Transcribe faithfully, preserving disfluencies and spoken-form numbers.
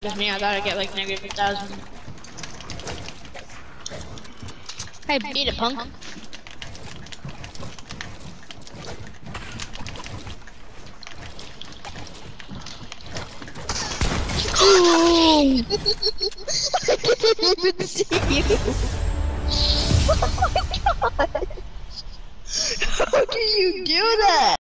Just me, I thought I'd get like negative a thousand. I beat it, punk. Ooh! I didn't even see you. Oh my god! How can you do that?